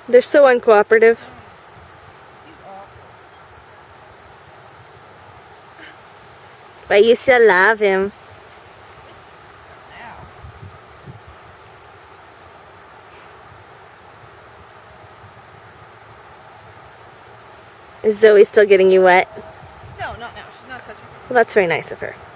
They're so uncooperative. He's awful. But you still love him. Now. Is Zoe still getting you wet? No, not now. She's not touching me. Well, that's very nice of her.